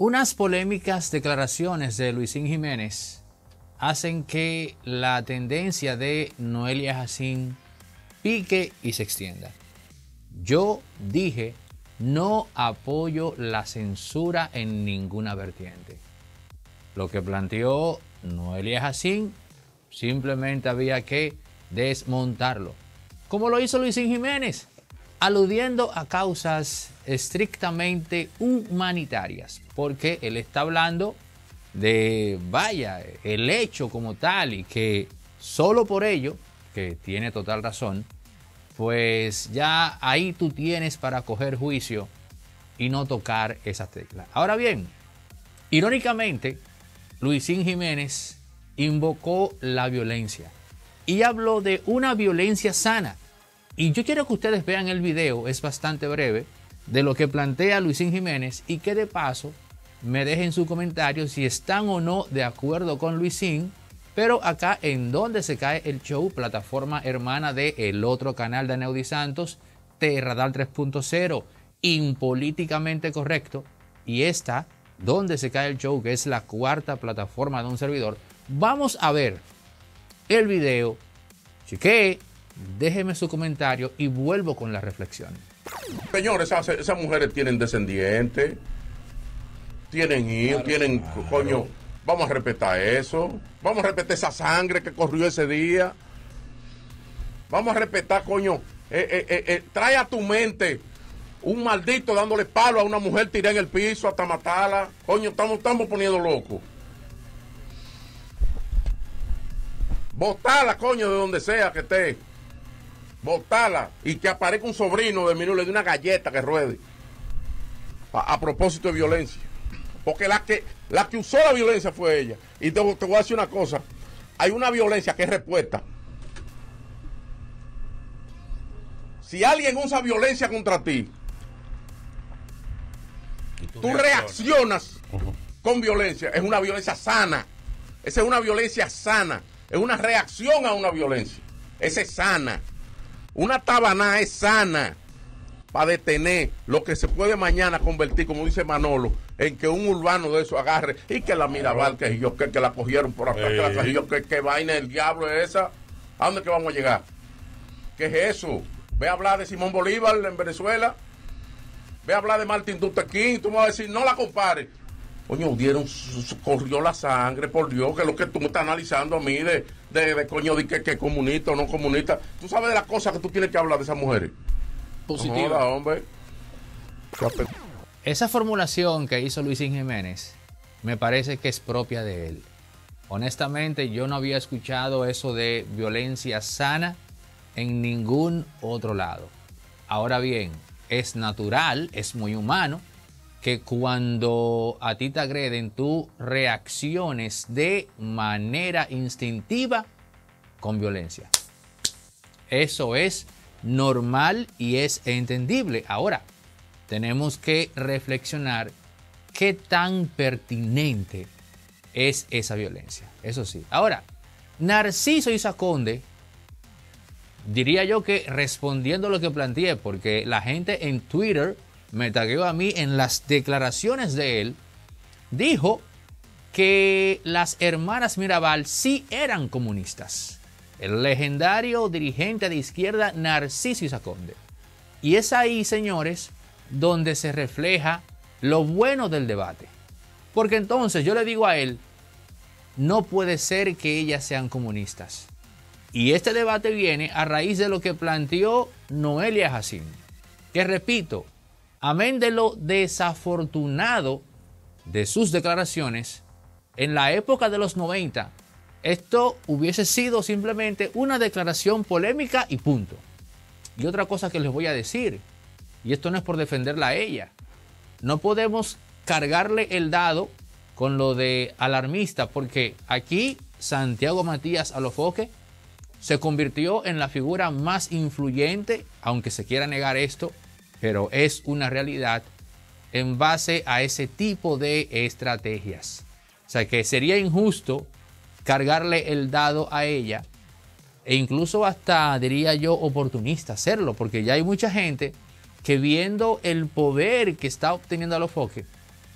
Unas polémicas declaraciones de Luisín Jiménez hacen que la tendencia de Noelia Jacín pique y se extienda. Yo dije, no apoyo la censura en ninguna vertiente. Lo que planteó Noelia Jacín simplemente había que desmontarlo, como lo hizo Luisín Jiménez, aludiendo a causas estrictamente humanitarias, porque él está hablando de, vaya, el hecho como tal, y que solo por ello, que tiene total razón, pues ya ahí tú tienes para coger juicio y no tocar esas teclas. Ahora bien, irónicamente, Luisín Jiménez invocó la violencia y habló de una violencia sana. Y yo quiero que ustedes vean el video, es bastante breve, de lo que plantea Luisín Jiménez, y que de paso me dejen su comentario si están o no de acuerdo con Luisín. Pero acá en Donde se cae el show, plataforma hermana de el otro canal de Neudi Santos, Radar 3.0, Impolíticamente Correcto, y esta, Donde se cae el show, que es la cuarta plataforma de un servidor. Vamos a ver el video, chequee, déjeme su comentario y vuelvo con la reflexión. Señores, esas mujeres tienen descendientes, tienen hijos, claro, tienen, claro. Coño, vamos a respetar eso, vamos a respetar esa sangre que corrió ese día, vamos a respetar, coño, trae a tu mente un maldito dándole palo a una mujer tirada en el piso hasta matarla, coño, estamos poniendo locos. Botala, coño, de donde sea que esté. Botala y que aparezca un sobrino de Minuto, le dé una galleta que ruede. A propósito de violencia. Porque la que usó la violencia fue ella. Y te voy a decir una cosa. Hay una violencia que es respuesta. Si alguien usa violencia contra ti, tú reaccionas con violencia. Es una violencia sana. Esa es una violencia sana. Es una reacción a una violencia. Esa es sana. Una tabaná es sana para detener lo que se puede mañana convertir, como dice Manolo, en que un urbano de eso agarre y que la Mirabal, que yo que la cogieron por acá, que vaina el diablo es esa. ¿A dónde que vamos a llegar? ¿Qué es eso? Ve a hablar de Simón Bolívar en Venezuela. Ve a hablar de Martin Luther King. Tú me vas a decir, no la compares. Coño, corrió la sangre, por Dios, que es lo que tú me estás analizando a mí de coño, de que comunista o no comunista. Tú sabes de las cosas que tú tienes que hablar de esas mujeres. Positiva. No, hombre. Esa formulación que hizo Luisín Jiménez me parece que es propia de él. Honestamente, yo no había escuchado eso de violencia sana en ningún otro lado. Ahora bien, es natural, es muy humano que cuando a ti te agreden, tú reacciones de manera instintiva con violencia. Eso es normal y es entendible. Ahora, tenemos que reflexionar qué tan pertinente es esa violencia. Eso sí. Ahora, Narciso Izaconde, diría yo que respondiendo a lo que planteé, porque la gente en Twitter me tagueó a mí en las declaraciones de él, dijo que las hermanas Mirabal sí eran comunistas. El legendario dirigente de izquierda Narciso Izaconde. Y es ahí, señores, donde se refleja lo bueno del debate. Porque entonces yo le digo a él, no puede ser que ellas sean comunistas. Y este debate viene a raíz de lo que planteó Noelia Jacín. Que repito, amén de lo desafortunado de sus declaraciones, en la época de los 90, esto hubiese sido simplemente una declaración polémica y punto. Y otra cosa que les voy a decir, y esto no es por defenderla a ella, no podemos cargarle el dado con lo de alarmista, porque aquí Santiago Matías Alofoque se convirtió en la figura más influyente, aunque se quiera negar esto, pero es una realidad en base a ese tipo de estrategias. O sea que sería injusto cargarle el dado a ella e incluso hasta, diría yo, oportunista hacerlo, porque ya hay mucha gente que viendo el poder que está obteniendo Alofoque,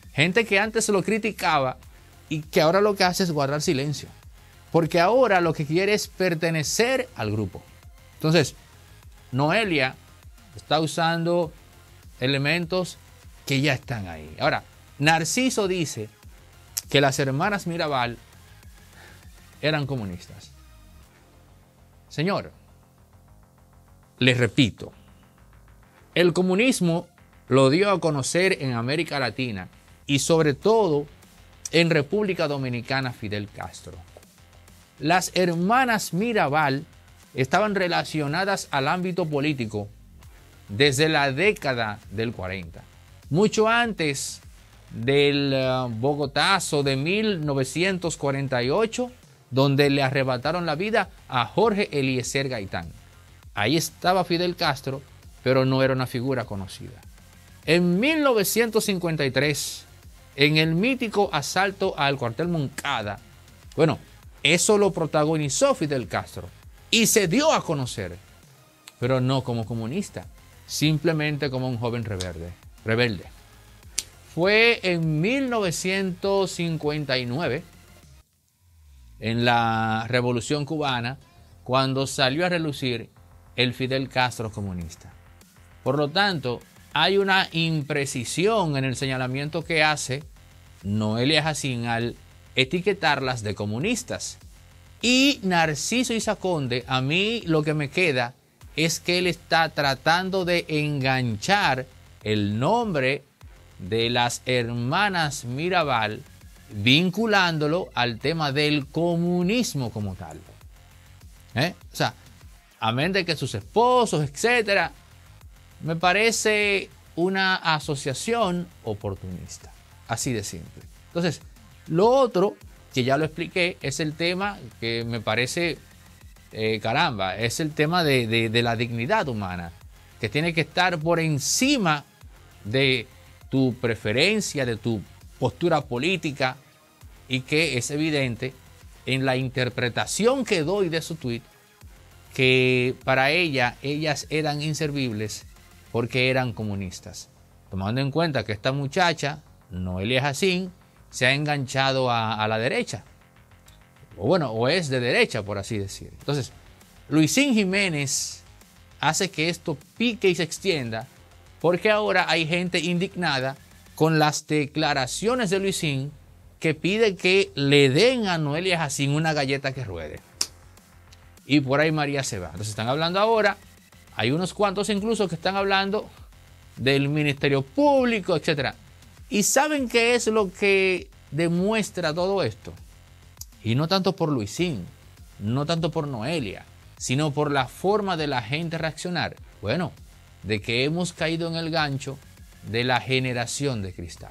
Gente que antes lo criticaba y que ahora lo que hace es guardar silencio. Porque ahora lo que quiere es pertenecer al grupo. Entonces, Noelia está usando elementos que ya están ahí. Ahora, Narciso dice que las hermanas Mirabal eran comunistas. Señor, les repito, el comunismo lo dio a conocer en América Latina y sobre todo en República Dominicana Fidel Castro. Las hermanas Mirabal estaban relacionadas al ámbito político desde la década del 40, mucho antes del Bogotazo de 1948, donde le arrebataron la vida a Jorge Eliezer Gaitán. Ahí estaba Fidel Castro, pero no era una figura conocida. En 1953, en el mítico asalto al cuartel Moncada, bueno, eso lo protagonizó Fidel Castro y se dio a conocer, pero no como comunista, simplemente como un joven rebelde. Fue en 1959, en la Revolución Cubana, cuando salió a relucir el Fidel Castro comunista. Por lo tanto, hay una imprecisión en el señalamiento que hace Noelia Jacín al etiquetarlas de comunistas. Y Narciso Izaconde, a mí lo que me queda es que él está tratando de enganchar el nombre de las hermanas Mirabal, vinculándolo al tema del comunismo como tal. O sea, amén de que sus esposos, etcétera, me parece una asociación oportunista. Así de simple. Entonces, lo otro, que ya lo expliqué, es el tema que me parece, es el tema de la dignidad humana, que tiene que estar por encima de tu preferencia, de tu postura política, y que es evidente en la interpretación que doy de su tweet que para ellas eran inservibles porque eran comunistas. Tomando en cuenta que esta muchacha, Noelia Jacín, se ha enganchado a la derecha. O es de derecha, por así decir. Entonces, Luisín Jiménez hace que esto pique y se extienda porque ahora hay gente indignada con las declaraciones de Luisín que pide que le den a Noelia Jacín una galleta que ruede. Y por ahí María se va. Entonces están hablando ahora, hay unos cuantos incluso que están hablando del Ministerio Público, etc. ¿Y saben qué es lo que demuestra todo esto? Y no tanto por Luisín, no tanto por Noelia, sino por la forma de la gente reaccionar. Bueno, de que hemos caído en el gancho de la generación de cristal.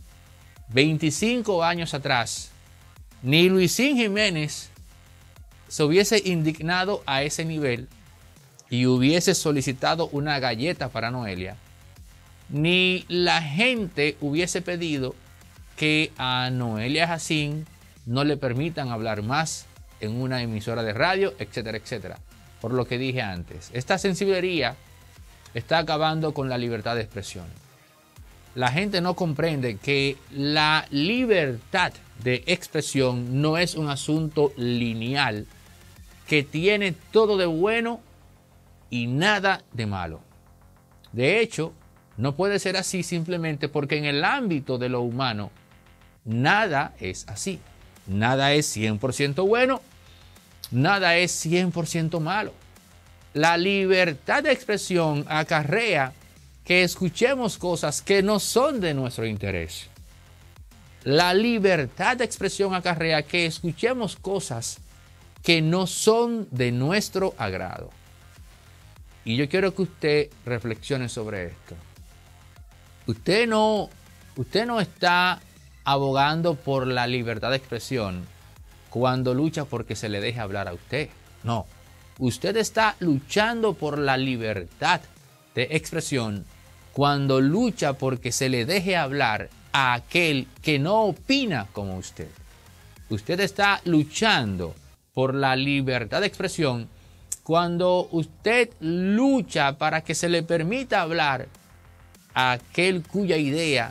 25 años atrás, ni Luisín Jiménez se hubiese indignado a ese nivel y hubiese solicitado una galleta para Noelia, ni la gente hubiese pedido que a Noelia Jacín no le permitan hablar más en una emisora de radio, etcétera, etcétera. Por lo que dije antes, esta sensiblería está acabando con la libertad de expresión. La gente no comprende que la libertad de expresión no es un asunto lineal que tiene todo de bueno y nada de malo. De hecho, no puede ser así simplemente porque en el ámbito de lo humano nada es así. Nada es 100% bueno, nada es 100% malo. La libertad de expresión acarrea que escuchemos cosas que no son de nuestro interés. La libertad de expresión acarrea que escuchemos cosas que no son de nuestro agrado. Y yo quiero que usted reflexione sobre esto. Usted no está abogando por la libertad de expresión cuando lucha porque se le deje hablar a usted. No. Usted está luchando por la libertad de expresión cuando lucha porque se le deje hablar a aquel que no opina como usted. Usted está luchando por la libertad de expresión cuando usted lucha para que se le permita hablar a aquel cuya idea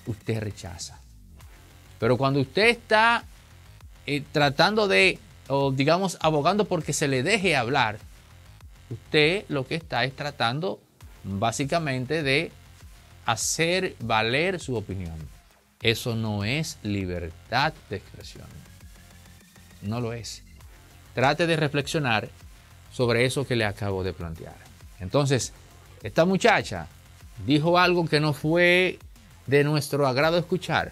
usted rechaza. Pero cuando usted está tratando de, o digamos, abogando porque se le deje hablar, usted lo que está es tratando básicamente de hacer valer su opinión. Eso no es libertad de expresión. No lo es. Trate de reflexionar sobre eso que le acabo de plantear. Entonces, esta muchacha dijo algo que no fue de nuestro agrado escuchar.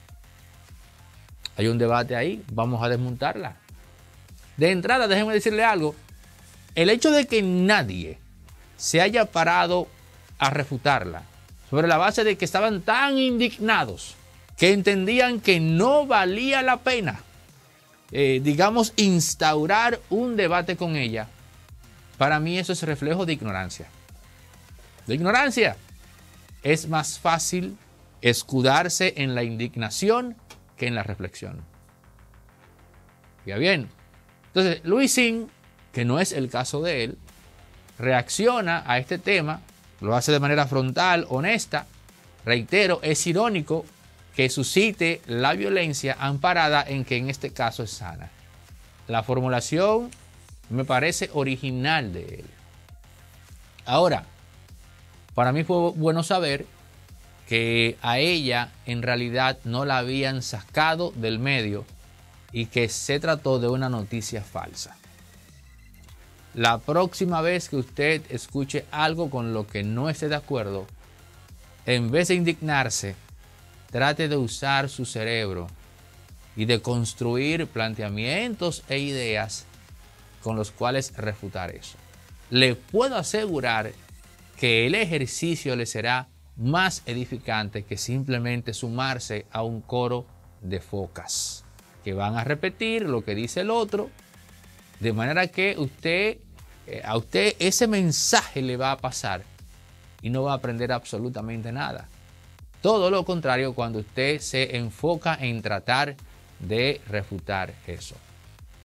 Hay un debate ahí, vamos a desmontarla. De entrada, déjenme decirle algo. El hecho de que nadie se haya parado a refutarla sobre la base de que estaban tan indignados que entendían que no valía la pena, digamos, instaurar un debate con ella, para mí eso es reflejo de ignorancia. De ignorancia. Es más fácil escudarse en la indignación que en la reflexión. Ya bien. Entonces, Luisín, que no es el caso de él, reacciona a este tema, lo hace de manera frontal, honesta. Reitero, es irónico que suscite la violencia amparada en que en este caso es sana. La formulación me parece original de él. Ahora, para mí fue bueno saber que a ella en realidad no la habían sacado del medio y que se trató de una noticia falsa. La próxima vez que usted escuche algo con lo que no esté de acuerdo, en vez de indignarse, trate de usar su cerebro y de construir planteamientos e ideas con los cuales refutar eso. Le puedo asegurar que el ejercicio le será más edificante que simplemente sumarse a un coro de focas que van a repetir lo que dice el otro, de manera que a usted ese mensaje le va a pasar y no va a aprender absolutamente nada. Todo lo contrario cuando usted se enfoca en tratar de refutar eso.